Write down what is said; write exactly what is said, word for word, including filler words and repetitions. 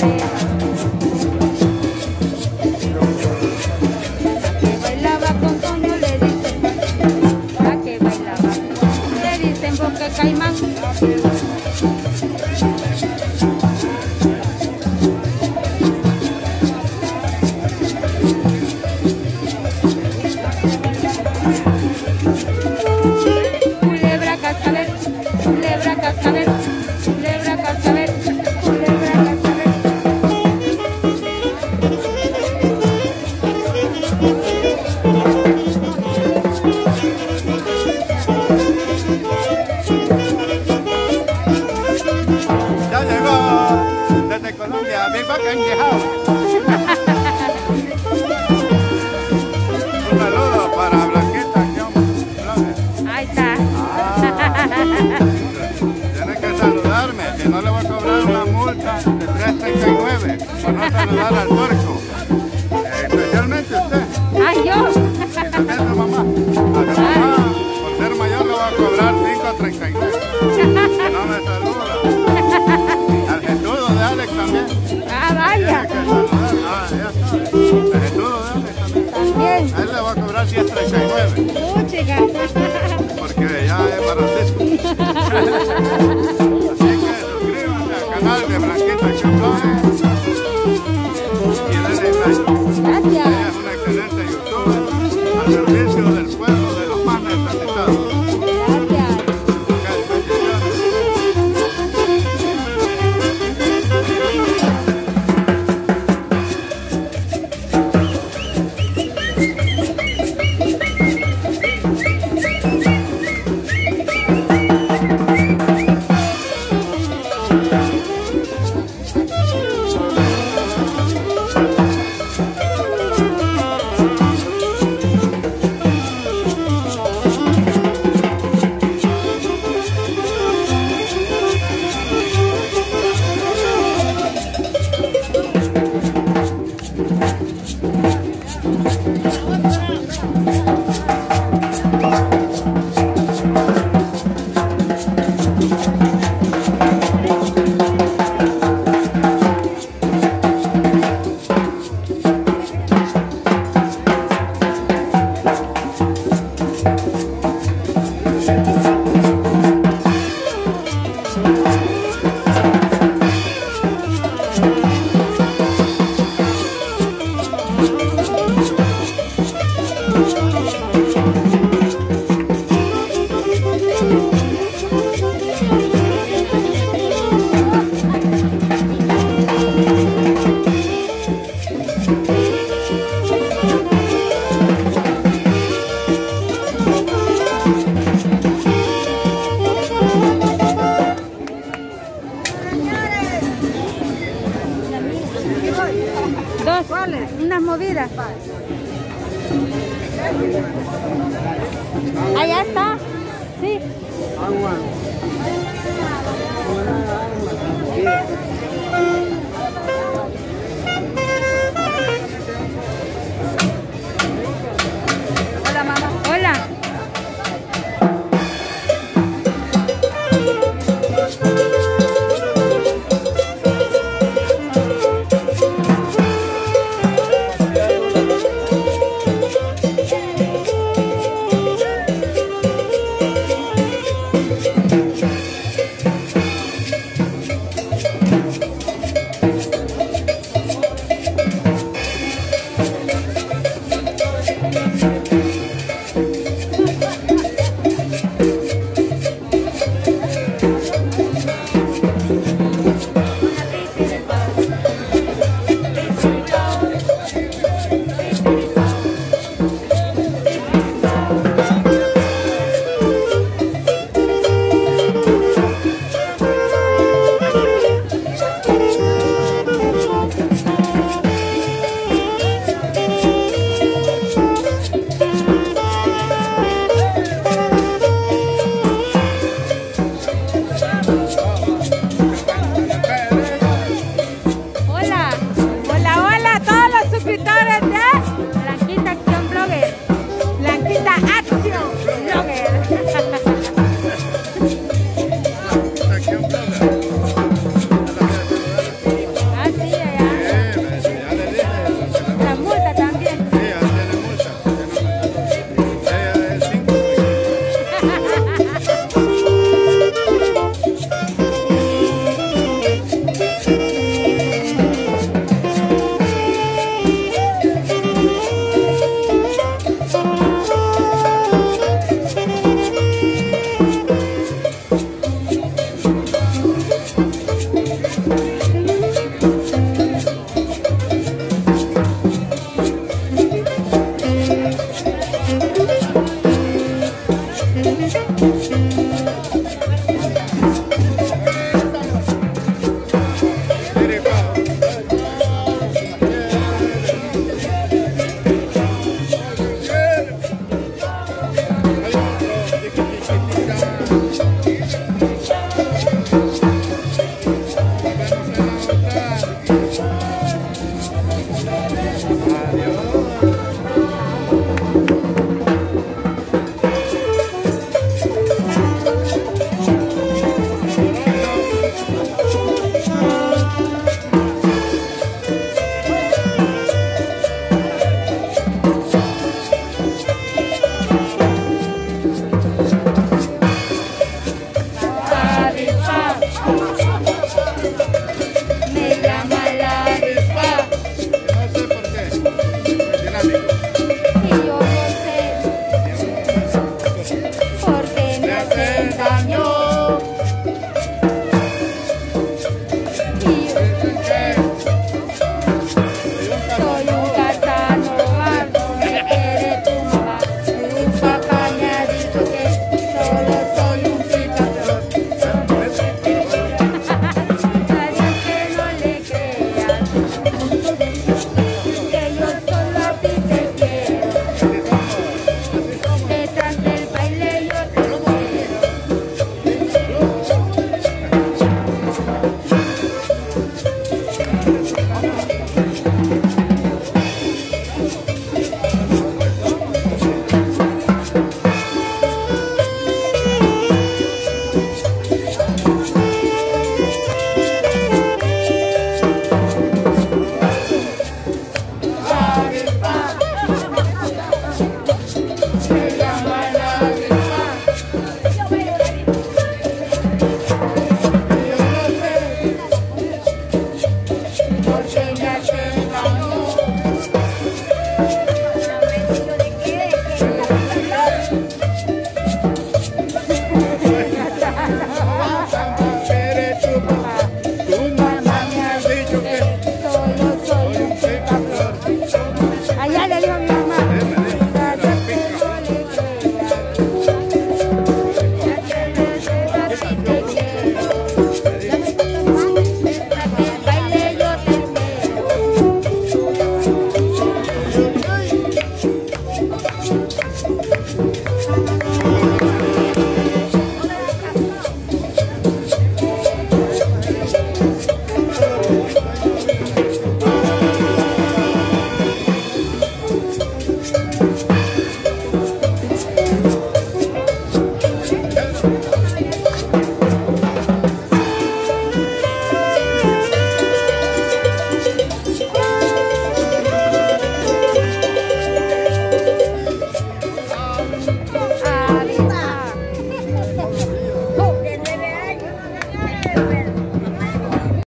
pared. La que bailaba con Toño le dicen, la que bailaba, le dicen Boca Caimán. Culebra cascabel, culebra cascabel, culebra cascabel, culebra cascabel. Ya llegó desde Colombia, Big Boca en the house. Un saludo para Blanquita John Flores. Ahí está. Tiene que saludarme, que no le voy a cobrar una multa de tres treinta y nueve por no saludar al puerco. Eh, especialmente usted. Ay, yo. Y también su mamá. A su mamá, por ser mayor, le voy a cobrar cinco treinta y nueve. Que no me saluda. Al jetudo de Alex también. Ah, vaya. Tiene que saludar. Ah, ya sabe. El jetudo de Alex también. También. A él le va a cobrar diez treinta y nueve. Uh, chica. Porque ya es baratísimo. Así que suscríbanse al canal de Blanquita John Flores y denle like. Gracias. Ella es una excelente youtuber al servicio del pueblo de los más necesitados. Gracias. Ok, bendiciones. Dos. ¿Cuáles? Unas movidas. Allá está. Sí. Agua.